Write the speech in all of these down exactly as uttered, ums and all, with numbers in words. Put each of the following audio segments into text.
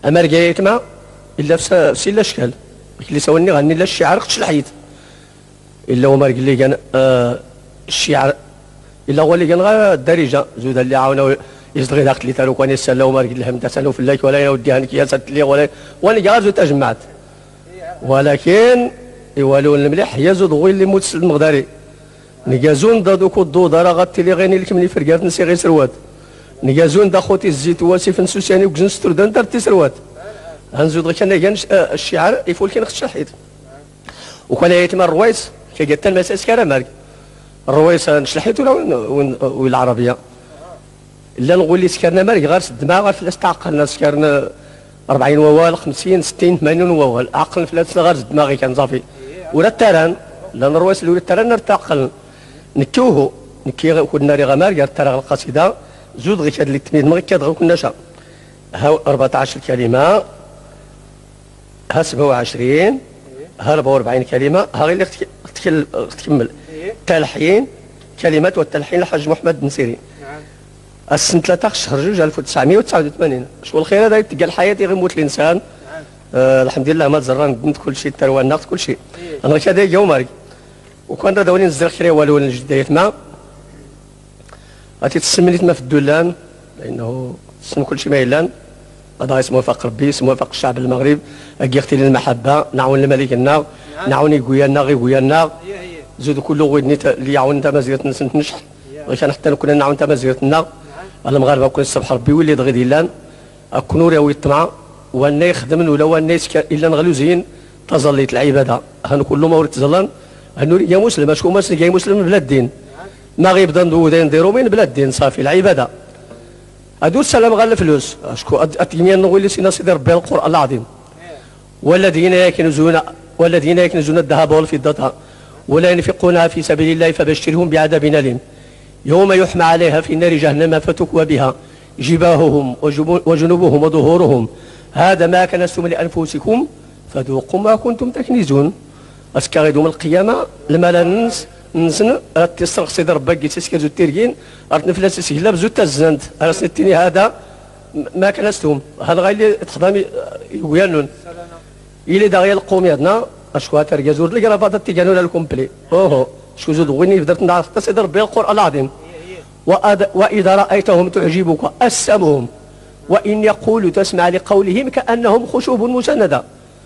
اما رقايت ما الا في سي لا شكال اللي سواني غني لا الشعر قتش الحيط الا هو ما قال لي كان آه الشعر الا هو اللي كان غير الدارجه زود اللي عاونوا يصدغي داخل اللي تارو كان يسال وما قال لهم تسالوا في الله ولا يودي هانك يا سات لي ولا وانا غير زود تجمعت ولكن يوالون المليح هي زود غوي اللي موت المغداري نجازون دا دوك الضوضه راه غاتيلي غيني لك ملي فرقات نسي غير سروات نجازون دا خوتي الزيت واسف نسوساني وكزن ستردان درتي سروات غنزود غير كان كان الشعر يفول كي نخش الحيط وكان يتم الرويس كي قالت المساس كرا مارك الرويس نشلحيت ولا وين العربيه الا نقول لي سكرنا مارك غير الدماغ غير فلاس تعقلنا سكرنا أربعين ووال خمسين ستين ثمانين ووال عقل فلاس غير دماغي كان صافي ولا التران لا الرويس اللي التران نرتقل نكيوه نكي كنا ري غمار قال ترى القصيده زود غير هاد اللي تميد مغي كادغ كنا شا ها أربعة عشر كلمه ها سبعة وعشرين ها أربعة وأربعين كلمه ها غير اللي تكمل تلحين كلمات والتلحين الحاج محمد بن سيرين السنه ثلاثة شهر جوج ألف وتسعمائة وتسعة وثمانين شو الخير هذا تلقى حياتي غير موت الانسان آه الحمد لله ما تزران قدمت كل شيء التروان ناقص كل شيء انا كذا يوم ماري وكان داوني نزل خير والو الجدايات ما غادي تسميت ما في الدولان لانه تسمى كل شيء ما يلان هذا اسمه وفق ربي اسمه وفق الشعب المغرب اكيختي المحبه نعاون الملك النار نعاوني قويانا غير قويانا زود كله غيدني اللي يعاون انت مزيره نسنت نشح غير كان حتى كنا نعاون انت مزيره النار المغاربه كون الصبح ربي ولي دغي ديلان اكونوا راوي الطمع وانا يخدم ولا وانا الا نغلو زين تظليت العباده هان كل ما وريت تزلان هنوري يا مسلم اشكون مسلم يا مسلم بلا الدين ما غيبدا ندوزين نديرو من بلا الدين صافي العباده هادو السلام غير الفلوس اشكون اتيمين نقول لي سينا سيدي ربي القران العظيم والذين يكنزون والذين يكنزون الذهب والفضه ولا ينفقونها في سبيل الله فبشرهم بعذاب أليم يوم يحمى عليها في نار جهنم فتكوى بها جباههم وجنوبهم وظهورهم هذا ما كنزتم لانفسكم فذوقوا ما كنتم تكنزون اسكا يوم القيامه لما لا ننس نسن تسرق سيدي ربك تسكر زو تيركين ارت نفلاس سهلا بزو تزنت ارسنتيني هذا ما كنزتم هذا غير اللي تخدم يويانون الى داغيا القوم يدنا اشكو ترجزور لي راه فاضل تيجانو الكومبلي اوهو شكو زود غني بدرت نعرف حتى سيدي ربي القران العظيم واذا رايتهم تعجبك اسمهم وان يقولوا تسمع لقولهم كانهم خشوب مسنده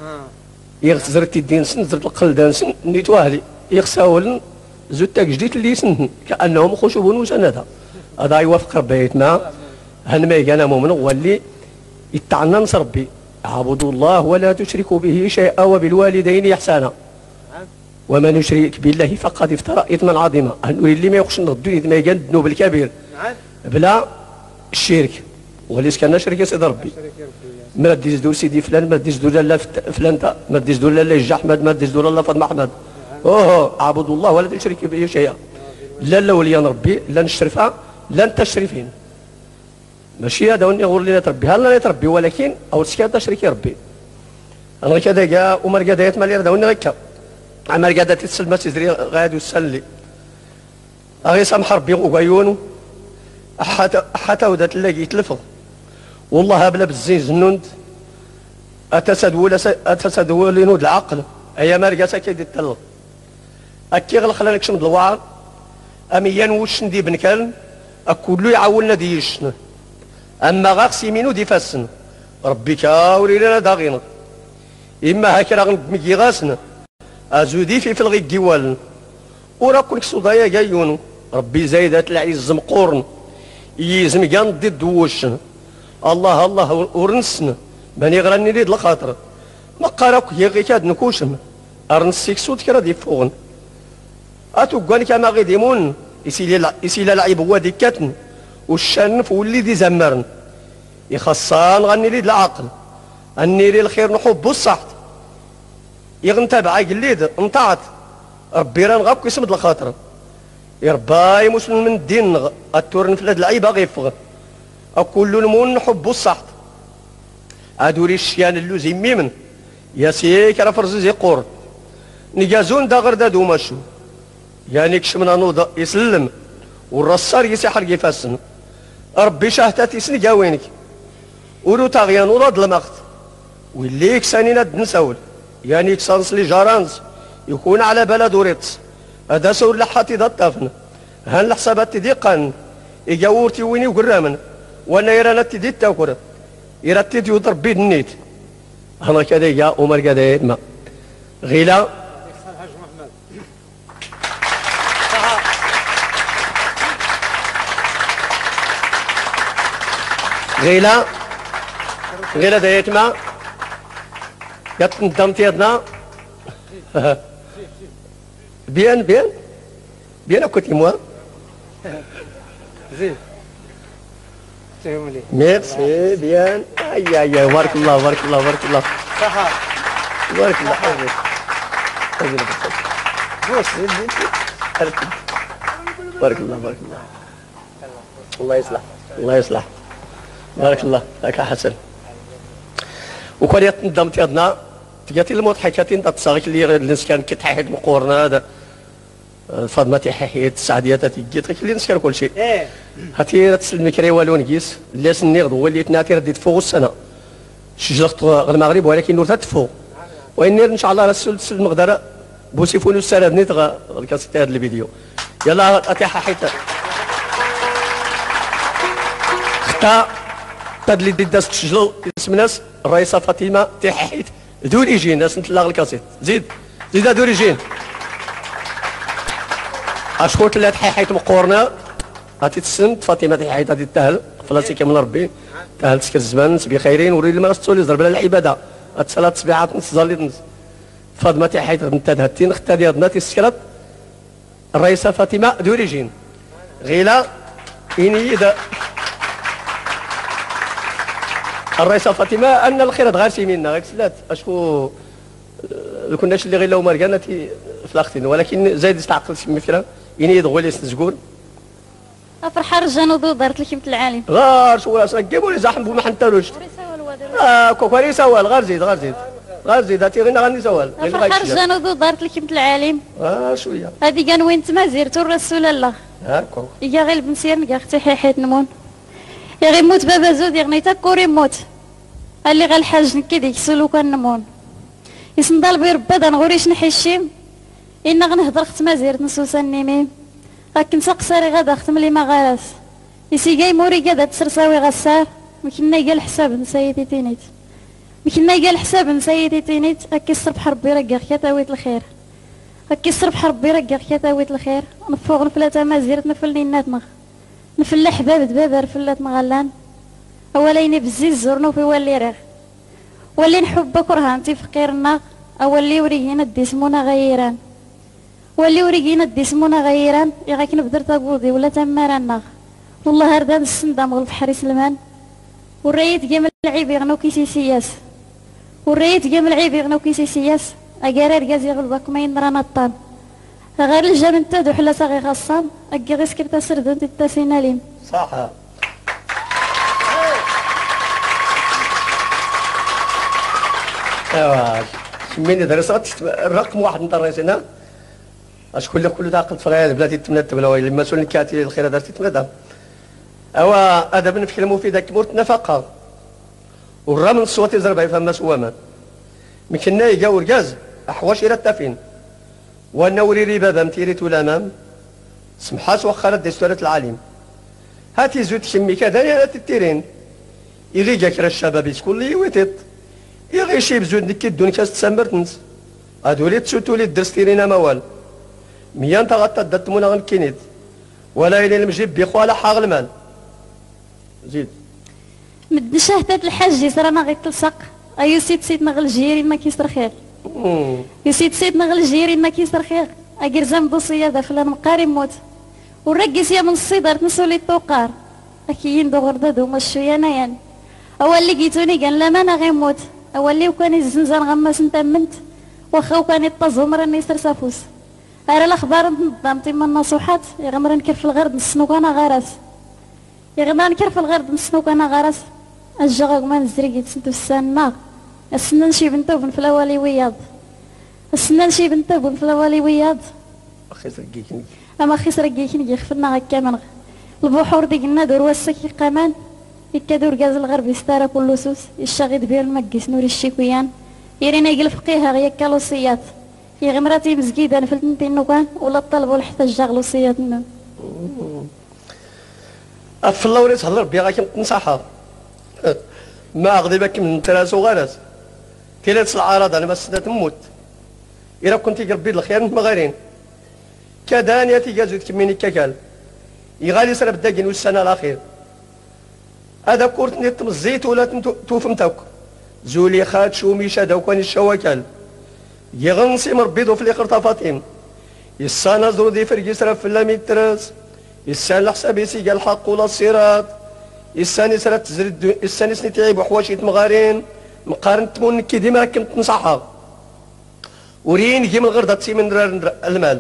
يغزرت الدين سن زرت القلدان سن نيت واهلي يغساول زدت جديت اللي سن كانهم خشوب مسنده هذا يوافق ربيتنا هنما كان مؤمن واللي يتعنى نصر ربي اعبدوا الله ولا تشركوا به شيئا وبالوالدين احسانا ومن يشرك بالله فقد افترى اثما عظيما هنوري اللي ما يخش نغدو ما كان الذنوب الكبير بلا الشرك وليس كان شرك يا سيدي ربي ما تديش دور سيدي فلان ما تديش دور لا فلان ما تديش دور لا الحاج احمد ما تديش دور لا فاطمه احمد اوه اعبدوا الله ولا تشرك به شيئا لا لا وليا ربي لا نشرفها لا انت الشريفين ماشي هذا وني غور لنا تربي هلا لا تربي ولكن او سكات تشريك ربي انا كذا جاء عمر قادات مالي هذا وني غيك عمر قادات تسلم تدري غادي يسلي اغي سامح ربي وعيونه حتى حتى ودات تلاقي يتلفظ والله بلا بالزين زنوند اتسد ولا اتسد ولا ينود العقل ايا ما رقاسا كيدي التلغ اكي غل خلانك شمد الوعر اميان وش ندي بنكال اكلو يعاولنا ديشنا اما غاقسي مينو دي فاسن ربي كاوري لنا داغينا اما هكا راه مكي غاسنا ازودي في فلغي الجوال ورا كلك صدايا جايونو ربي زايدات العز مقورن يزم كان ضد وشنا الله الله ورنسنا باني غراني ليد الخاطر ما قراك هي غي كاد نكوشم ارنسيك صوت كرا دي فوغن اتو قال كما غيديمون يسيل يسيل لعيب هو ديكاتن والشنف واللي دي زمرن يخصان غني ليد العقل اني لي الخير نحب الصح يغنتبع قليد انطعت ربي راه نغاك يسمد الخاطر يرباي مسلم من الدين التورن في اللعيبه غيفغ اكل المون نحب الصح ادوري الشيان اللوز يميمن يا سيك راه فرز يقور نجازون دا غير دادو ماشو يعني كشمنا نوض يسلم والرصار يسحر يفاسن ربي شهتات يسني جاوينك ولو تاغيان وراد المقت واللي يكسانينا نسول يعني يكسانس لي جارانز يكون على بلد وريتس هذا سور لحاتي ذا الطافن هان الحسابات تدي قان يجاورتي ويني وقرامن وانا يرانا تدي التاكورة يرتي يضرب بيد النيت هنا كذا يا عمر كذا ما غيلا غيلا غيلا دايت ما يتندم تيادنا بيان بيان بيان كنت موا زين تهمني ميرسي بيان اي اي بارك الله بارك الله بارك الله صحة بارك الله حبيبي حبيبي بوس بارك الله بارك الله الله يصلح الله يصلح بارك الله لك حسن وكان يتندم تيادنا تجاتي الموت حكاتين تتصاغك اللي الناس كان كتحيد مقورنا هذا فاطمه تحيد السعديه تيجيت اللي نسكر كل شيء ايه هاتي تسلمي كري والو نقيس لاس النيغد وليت ناتي رديت فوق السنه شجرت المغرب ولكن نور تفوق وإن ان شاء الله رسول المقدره بوسيفون السنه نتغى الكاسيت هذا الفيديو يلا اتيح حيت خطا تدلي داس تسجلوا اسم ناس الرئيسه فاطمه تحيد دوري جين ناس نتلاغ الكاسيت زيد زيد دوري جين اشكرك اللي تحيحيت مقورنا هاتي تسنت فاطمه تحيحيت هاتي تهل فلاسي كامل ربي تهل تسكر الزمان سبي خيرين وريد لما تسولي ضرب لها العباده هاد سبيعات نص زاليد نص فاطمه تحيحيت نتا هاتين اختها ديالنا تيسكرت الرئيسه فاطمه دوري جين غيلا إنيد الرئيسه فاطمه ان الخير تغارسي منا غير سلات اشكو كناش اللي غير لو مرقانتي في الاختين ولكن زايد استعقل شي مثلا ينيد غولي سنزقول افرح رجان وضو دارت لك بنت العالم غار شو راس نجيبوا لي زحم ما حنتالوش اه كوكاري سوال غير زيد غير زيد غير زيد هاتي غير غني سوال افرح رجان وضو دارت لك بنت العالم اه شويه هذه كان وين تما زيرتو الرسول الله هاكو يا غير بنسير نكا اختي حيحيت نمون يا غير موت بابا زود يا غنيتا كوري موت قال لي غير الحاج نكي ديك سولو كان نمون يسنضال بي ربا دا نغوريش نحشيم إنا غنهضر خت مازيرت نسوسا النميم راك نسقساري غادا ختم لي ما غاراس يسي جاي موري كادا تسرساوي غسار مكنا قال حساب نسيتي تينيت مكنا قال حساب نسيتي تينيت هكي الصبح ربي رقاك يا تاويت الخير هكي الصبح ربي رقاك يا تاويت الخير نفوق نفلات مازيرت نفل النات مغ نفل حباب دبابر فلات مغلان أولين بزيز زورنو في والي ريغ ولي نحب كرهانتي فقير الناغ أولي وريقينا الديسمونا غيران ولي وريقينا الديسمونا غيران يغاك نبدر تابوضي ولا تمارا الناغ والله هردان السندام غلف حري سلمان والريت جيم العيب يغنو كيسي سياس والريت جيم العيب يغنو كيسي سياس أقاري رقازي غلبك ما ينرانا الطان غير الجامن تادو حلا صاغي غصان أقي غير سكرتا سردون تتاسينا لين صح ايوا سميني دراسات الرقم واحد نتاع الرئيسنا اشكون اللي كل تعقد في غير بلاتي تمنت بلا ويلي المسؤول كاتي الخير درتي تمنت اوا ادب في المفيد كمرت نفقه والرمل الصوت يزرب يفهم سواما مكنا يجاور جاز احواش الى التافين وانا وريري بابا متيريت الامام سمحات وخرت دستورة العالم هاتي زود شمي كذا يا تتيرين يغي جاك الشباب يسكن لي ويتيت يغي شي بزود نكي الدون كاس تسمرتنس هادولي تسوتولي درستيرينا موال ميان تغطى دتمونا غنكينيت ولا الى المجيب بيخو على حاغ المال زيد مد شهدت الحاج يسرانا غير تلصق ايو سيد سيدنا غل جيري ما كيسر خير يا سيد سيدنا غل جيري ما كيسر خير اجر زم دوسيه ذا فلان مقاري موت ورقس يا من الصدر تنسولي التوقار اكيين دو غردا دو مشويا نيان اول اللي جيتوني قال لا ما انا غيموت اول اللي وكان الزنزان غماس نتمنت واخا وكان يطزهم راني يسر سافوس ارى الاخبار نظمتي من النصوحات يا غمر نكر في الغرب نسنوك انا غرس يا غمر نكر في الغرب نسنوك انا غرس الجغاق ما نزرقي تسنتو السنة السنان شي بنتو بن في الاولي وياض السنان شي بنتو بن في الاولي وياض اخي سرقيكني اما اخي سرقيكني يخفنا هكا من البحور ديك النادر والسكي قامان يكادور غاز الغرب يستارا كل سوس الشغيد بير المقيس نور الشيكويان يرينا يقل فقيها غيا كالوصيات يغمراتي مزكيدا نفلتنتي نوكان ولا طلبوا حتى الجاغلوصيات نو في الله وريت هضر بيا غاكي تنصحها ما غضبك من تراس وغرس ثلاث العراض انا بس تموت الا كنتي قربي الخير انت مغارين كدانيا تيجازو تكميني كاكال يغالي سرب الداقين والسنه الاخير هذا كورت نيت الزيت ولا توفمتك زولي خات شو ميشا دوكاني الشواكل يغنسي مربيضو في الاخر طفاتين يسانا زرو دي فرق يسرف في اللامي التراس يسان الحساب يسيق الحق ولا الصراط يسان يسرى تزرد يسان يسني تعيب وحواشي مغارين مقارن تمون كي ديما كنت تنصحها ورين يجي من الغردة تسي من درار المال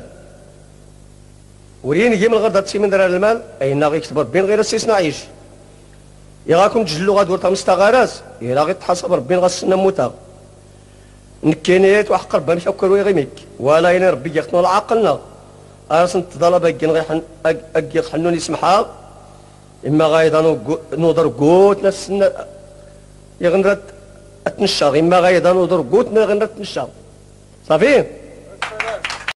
ورين يجي من الغردة تسي من درار المال اين غي يكتب ربين غير السيس نعيش يا غاكم تجلو غادور تاع مستغارات يا غي تحاسب ربين غاسنا موتا نكينيات وحق ربي مش فكر ويغيمك ولا ين ربي يقتنوا العقلنا ارسن تضل باقي غير حن اجي حنون يسمحها اما غايضا نوضر قوت نفسنا يغنرت اتنشا اما غايضا نوضر قوت غنرت تنشا صافي